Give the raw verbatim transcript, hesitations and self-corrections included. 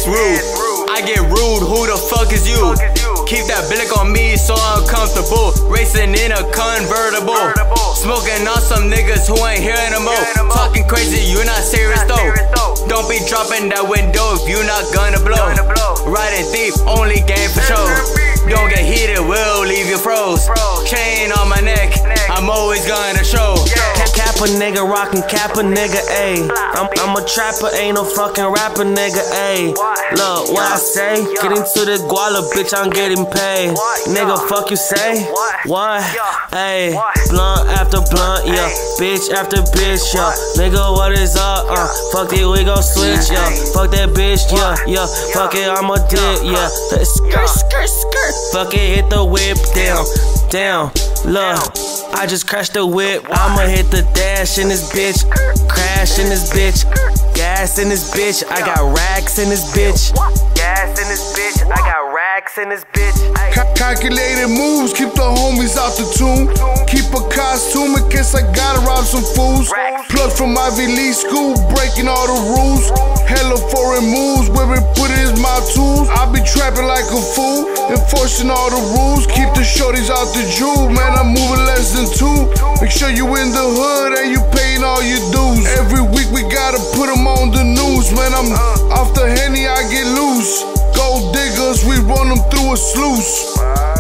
rude. I get rude, who the fuck is you? Keep that blick on me so uncomfortable. Racing in a convertible. Smoking on some niggas who ain't here anymore. Talking crazy, you not serious though. Don't be dropping that window if you not gonna blow. Riding deep, only game for show. Don't get heated, we'll leave you froze. Chain on my neck, I'm always gonna show. Cap a nigga, rockin' cap a nigga, ayy. I'm, I'm a trapper, ain't no fucking rapper, nigga, ayy. Look, what I say? Get into the guala, bitch, I'm getting paid. Nigga, fuck you say? What? Ayy, blunt after blunt, yeah. Bitch after bitch, yeah. Nigga, what is up? Uh, fuck it, we gon' switch, yeah. Fuck that bitch, yeah, yeah. Fuck it, I'm a dick, yeah. Skirt, skirt, skirt. Fuck it, hit the whip, down, down. Look, I just crashed the whip. I'ma hit the dash in this bitch. Crash in this bitch. Gas in this bitch. I got racks in this bitch. Gas in this bitch. I got racks in this bitch. Cal calculated moves, keep the homies out the tune. Keep a costume in case I gotta rob some fools. Plug from Ivy League school, breaking all the rules. Hella foreign moves, where it put it is my tools. I be trapping like a fool, enforcing all the rules. Keep the shorties out the jewel, man, I'm moving less than two. Make sure you in the hood and you paying all your dues. Every week we gotta put them on the news, man, I'm off the Henny, I get loose. Gold diggers, we run them through a sluice.